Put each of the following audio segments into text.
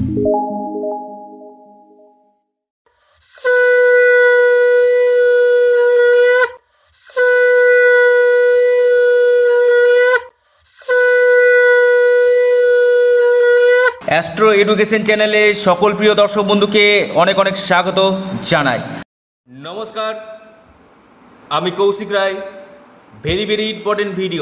Astro education চ্যানেলে সকল প্রিয় দর্শক বন্ধুকে অনেক অনেক স্বাগত জানাই। নমস্কার, আমি Koushik Roy. Very important video.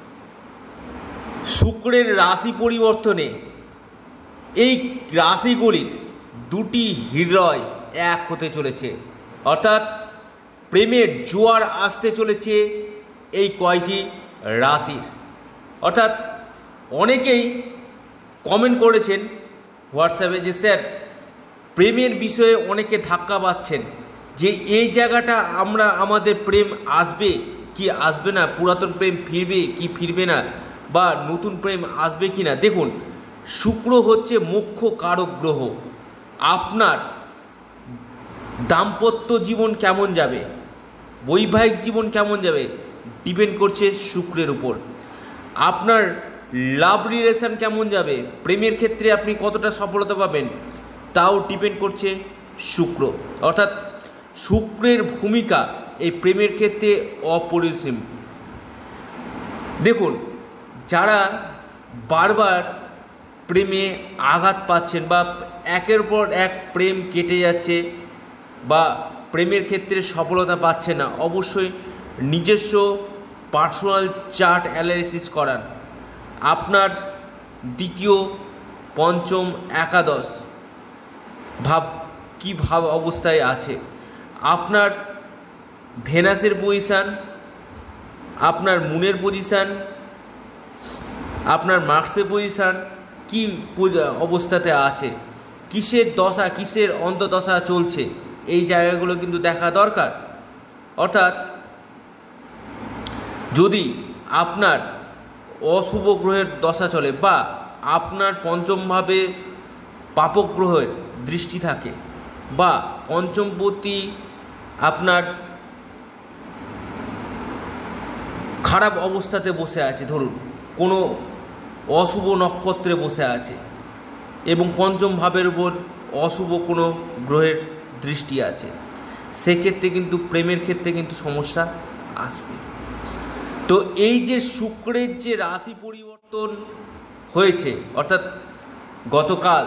শুক্রের রাশি পরিবর্তনে এই রাশিগুলির দুটি হৃদয় এক হতে চলেছে, অর্থাৎ প্রেমের জোয়ার আসতে চলেছে এই কয়টি রাশির। অর্থাৎ অনেকেই কমেন্ট করেছেন হোয়াটসঅ্যাপে যে স্যার প্রেমের বিষয়ে অনেকে ধাক্কা পাচ্ছেন, যে এই জায়গাটা আমাদের প্রেম আসবে কি আসবে না, পুরাতন প্রেম ফিরবে কি ফিরবে না, বা নতুন প্রেম আসবে কি না। দেখুন, শুক্র হচ্ছে মুখ্য কারক গ্রহ। আপনার দাম্পত্য জীবন কেমন যাবে, বৈবাহিক জীবন কেমন যাবে, ডিপেন্ড করছে শুক্রের উপর। আপনার লাভ রিলেশন কেমন যাবে, প্রেমের ক্ষেত্রে আপনি কতটা সফলতা পাবেন, তাও ডিপেন্ড করছে শুক্র। অর্থাৎ শুক্রের ভূমিকা এই প্রেমের ক্ষেত্রে অপরিসীম। দেখুন, যারা বারবার প্রেমে আঘাত পাচ্ছেন বা একের পর এক প্রেম কেটে যাচ্ছে বা প্রেমের ক্ষেত্রে সফলতা পাচ্ছে না, অবশ্যই নিজস্ব পার্সোনাল চার্ট অ্যানালিসিস করান। আপনার দ্বিতীয়, পঞ্চম, একাদশ ভাব কী ভাব অবস্থায় আছে, আপনার ভেনাসের পজিশান, আপনার মুনের পজিশান, আপনার মার্কসের পজিশান কী অবস্থাতে আছে, কিসের দশা কিসের অন্তদশা চলছে, এই জায়গাগুলো কিন্তু দেখা দরকার। অর্থাৎ যদি আপনার অশুভ গ্রহের দশা চলে বা আপনার পঞ্চমভাবে পাপক গ্রহের দৃষ্টি থাকে বা পঞ্চমপতি আপনার খারাপ অবস্থাতে বসে আছে, ধরুন কোনো অশুভ নক্ষত্রে বসে আছে এবং পঞ্চম ভাবের উপর অশুভ কোনো গ্রহের দৃষ্টি আছে, সেক্ষেত্রে কিন্তু প্রেমের ক্ষেত্রে কিন্তু সমস্যা আসবে। তো এই যে শুক্রের যে রাশি পরিবর্তন হয়েছে, অর্থাৎ গতকাল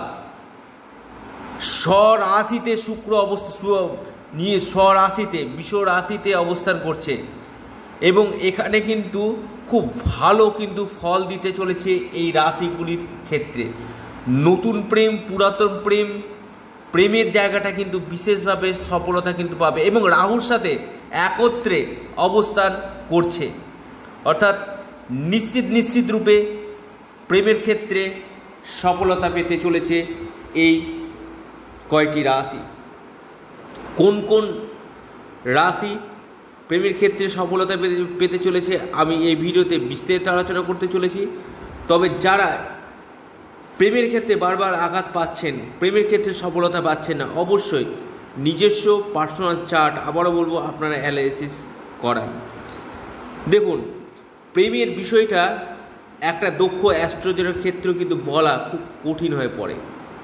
স্বরাশিতে শুক্র নিয়ে স্বরাশিতে বৃষ রাশিতে অবস্থান করছে এবং এখানে কিন্তু খুব ভালো কিন্তু ফল দিতে চলেছে এই রাশিগুলির ক্ষেত্রে। নতুন প্রেম, পুরাতন প্রেম, প্রেমের জায়গাটা কিন্তু বিশেষভাবে সফলতা কিন্তু পাবে এবং রাহুর সাথে একত্রে অবস্থান করছে। অর্থাৎ নিশ্চিত রূপে প্রেমের ক্ষেত্রে সফলতা পেতে চলেছে এই কয়টি রাশি। কোন কোন রাশি প্রেমের ক্ষেত্রে সফলতা পেতে চলেছে আমি এই ভিডিওতে বিস্তারিত আলোচনা করতে চলেছি। তবে যারা প্রেমের ক্ষেত্রে বারবার আঘাত পাচ্ছেন, প্রেমের ক্ষেত্রে সফলতা পাচ্ছেন না, অবশ্যই নিজস্ব পার্সোনাল চার্ট, আবারও বলবো, আপনারা অ্যানালাইসিস করান। দেখুন, প্রেমের বিষয়টা একটা দক্ষ অ্যাস্ট্রোলজারের ক্ষেত্রেও কিন্তু বলা খুব কঠিন হয়ে পড়ে।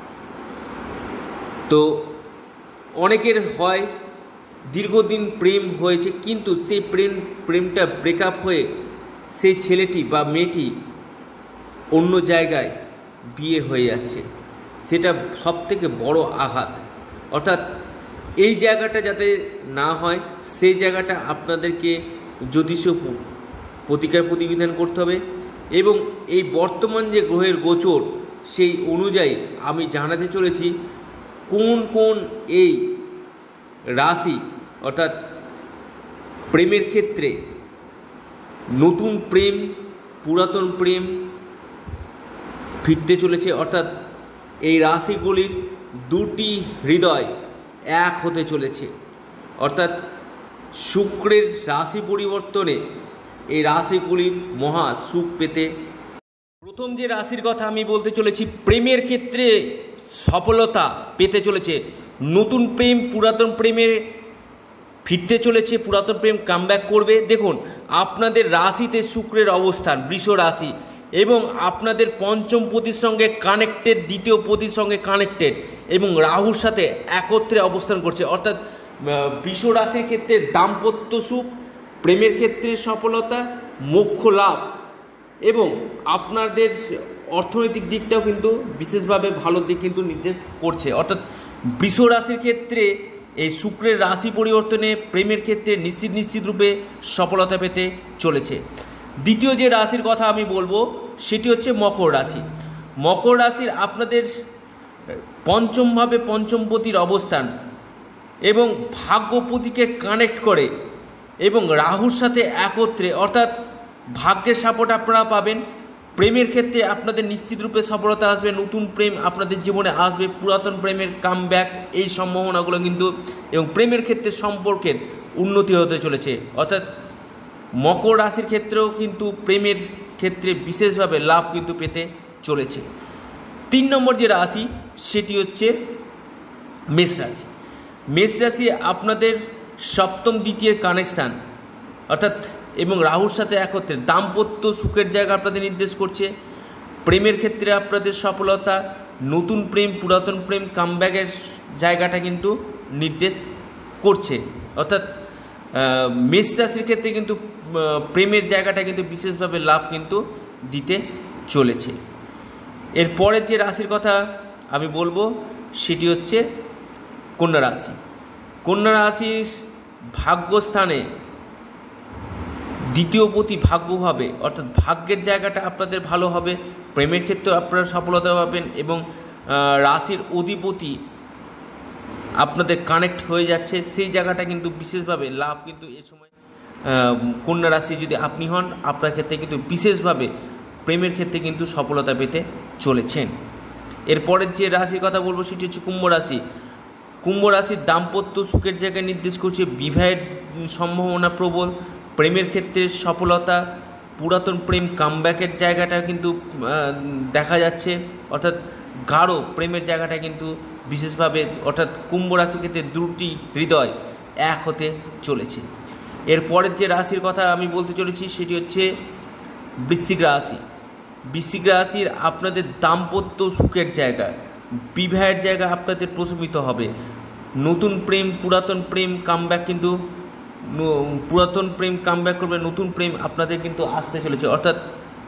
তো অনেকের হয় দীর্ঘদিন প্রেম হয়েছে, কিন্তু সেই প্রেমটা ব্রেকআপ হয়ে সেই ছেলেটি বা মেয়েটি অন্য জায়গায় বিয়ে হয়ে যাচ্ছে, সেটা সবথেকে বড় আঘাত। অর্থাৎ এই জায়গাটা যাতে না হয়, সেই জায়গাটা আপনাদেরকে জ্যোতিষ প্রতিবিধান করতে হবে এবং এই বর্তমান যে গ্রহের গোচর, সেই অনুযায়ী আমি জানাতে চলেছি কোন কোন এই রাশি, অর্থাৎ প্রেমের ক্ষেত্রে নতুন প্রেম, পুরাতন প্রেম ফিরতে চলেছে। অর্থাৎ এই রাশিগুলির দুটি হৃদয় এক হতে চলেছে। অর্থাৎ শুক্রের রাশি পরিবর্তনে এই রাশিগুলির মহা সুখ পেতে। প্রথম যে রাশির কথা আমি বলতে চলেছি, প্রেমের ক্ষেত্রে সফলতা পেতে চলেছে, নতুন প্রেম পুরাতন প্রেমের ফিরতে চলেছে, পুরাতন প্রেম কামব্যাক করবে। দেখুন, আপনাদের রাশিতে শুক্রের অবস্থান বৃষ রাশি, এবং আপনাদের পঞ্চম পতির সঙ্গে কানেক্টেড, দ্বিতীয় পতির সঙ্গে কানেক্টেড এবং রাহুর সাথে একত্রে অবস্থান করছে। অর্থাৎ বৃষ রাশির ক্ষেত্রে দাম্পত্য সুখ, প্রেমের ক্ষেত্রে সফলতা, মোক্ষ লাভ এবং আপনাদের অর্থনৈতিক দিকটাও কিন্তু বিশেষভাবে ভালো দিক কিন্তু নির্দেশ করছে। অর্থাৎ বৃষ রাশির ক্ষেত্রে এই শুক্রের রাশি পরিবর্তনে প্রেমের ক্ষেত্রে নিশ্চিত রূপে সফলতা পেতে চলেছে। দ্বিতীয় যে রাশির কথা আমি বলবো সেটি হচ্ছে মকর রাশি। মকর রাশির আপনাদের পঞ্চমভাবে পঞ্চমপতির অবস্থান এবং ভাগ্যপতিকে কানেক্ট করে এবং রাহুর সাথে একত্রে, অর্থাৎ ভাগ্যের সাপোর্ট আপনারা পাবেন। প্রেমের ক্ষেত্রে আপনাদের নিশ্চিত রূপে সফলতা আসবে, নতুন প্রেম আপনাদের জীবনে আসবে, পুরাতন প্রেমের কামব্যাক এই সম্ভাবনাগুলো কিন্তু, এবং প্রেমের ক্ষেত্রে সম্পর্কের উন্নতি হতে চলেছে। অর্থাৎ মকর রাশির ক্ষেত্রেও কিন্তু প্রেমের ক্ষেত্রে বিশেষভাবে লাভ কিন্তু পেতে চলেছে। 3 নম্বর যে রাশি সেটি হচ্ছে মেষ রাশি। মেষ রাশি আপনাদের সপ্তম দ্বিতীয় কানেকশান অর্থাৎ এবং রাহুর সাথে একত্রে দাম্পত্য সুখের জায়গা আপনাদের নির্দেশ করছে। প্রেমের ক্ষেত্রে আপনাদের সফলতা, নতুন প্রেম, পুরাতন প্রেম, কামব্যাকের জায়গাটা কিন্তু নির্দেশ করছে। অর্থাৎ মেষ রাশির ক্ষেত্রে কিন্তু প্রেমের জায়গাটা কিন্তু বিশেষভাবে লাভ কিন্তু দিতে চলেছে। এর পরের যে রাশির কথা আমি বলবো সেটি হচ্ছে কন্যা রাশি। কন্যা রাশির ভাগ্যস্থানে দ্বিতীয় পতি ভাগ্যভাবে, অর্থাৎ ভাগ্যের জায়গাটা আপনাদের ভালো হবে, প্রেমের ক্ষেত্রে আপনারা সফলতা পাবেন এবং রাশির অধিপতি আপনাদের কানেক্ট হয়ে যাচ্ছে, সেই জায়গাটা কিন্তু বিশেষভাবে লাভ কিন্তু এ সময় কন্যা রাশি যদি আপনি হন আপনার ক্ষেত্রে কিন্তু বিশেষভাবে প্রেমের ক্ষেত্রে কিন্তু সফলতা পেতে চলেছেন। এরপরের যে রাশির কথা বলবো সেটি হচ্ছে কুম্ভ রাশি। কুম্ভ রাশির দাম্পত্য সুখের জায়গায় নির্দেশ করছে, বিবাহের সম্ভাবনা প্রবল, প্রেমের ক্ষেত্রে সফলতা, পুরাতন প্রেম কামব্যাকের জায়গাটা কিন্তু দেখা যাচ্ছে। অর্থাৎ গাঢ় প্রেমের জায়গাটা কিন্তু বিশেষভাবে, অর্থাৎ কুম্ভ রাশির ক্ষেত্রে দুটি হৃদয় এক হতে চলেছে। এরপরের যে রাশির কথা আমি বলতে চলেছি সেটি হচ্ছে বৃশ্চিক রাশি। বৃশ্চিক রাশির আপনাদের দাম্পত্য সুখের জায়গা, বিবাহের জায়গা আপনাদের প্রশমিত হবে, নতুন প্রেম, পুরাতন প্রেম কামব্যাক কিন্তু, পুরাতন প্রেম কামব্যাক করবে, নতুন প্রেম আপনাদের কিন্তু আসতে চলেছে। অর্থাৎ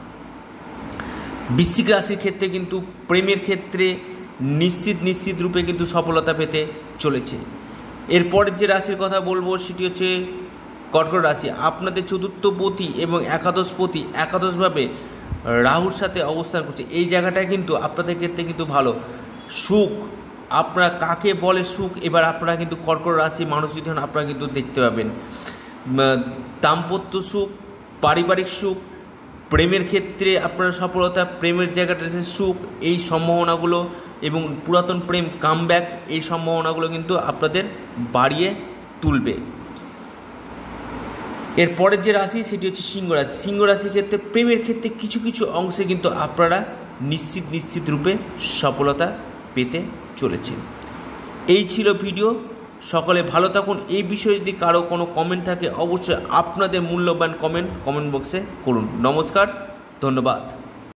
বৃশ্চিক রাশির ক্ষেত্রে কিন্তু প্রেমের ক্ষেত্রে নিশ্চিত রূপে কিন্তু সফলতা পেতে চলেছে। এরপরের যে রাশির কথা বলবো সেটি হচ্ছে কর্কট রাশি। আপনাদের চতুর্থপতি এবং একাদশপতি একাদশভাবে রাহুর সাথে অবস্থান করছে, এই জায়গাটা কিন্তু আপনাদের ক্ষেত্রে কিন্তু ভালো। সুখ, আপনারা কাকে বলে সুখ, এবার আপনারা কিন্তু কর্কট রাশি মানুষ যদি হন আপনারা কিন্তু দেখতে পাবেন। দাম্পত্য সুখ, পারিবারিক সুখ, প্রেমের ক্ষেত্রে আপনারা সফলতা, প্রেমের জায়গাটাতে সুখ, এই সম্ভাবনাগুলো এবং পুরাতন প্রেম কামব্যাক এই সম্ভাবনাগুলো কিন্তু আপনাদের বাড়িয়ে তুলবে। এরপরের যে রাশি সেটি হচ্ছে সিংহ রাশি। সিংহ রাশির ক্ষেত্রে প্রেমের ক্ষেত্রে কিছু অংশে কিন্তু আপনারা নিশ্চিত রূপে সফলতা পেতে চলেছে। এই ছিল ভিডিও। সকলে ভালো থাকুন। এই বিষয়ে যদি কারো কোনো কমেন্ট থাকে অবশ্যই আপনাদের মূল্যবান কমেন্ট বক্সে করুন। নমস্কার, ধন্যবাদ।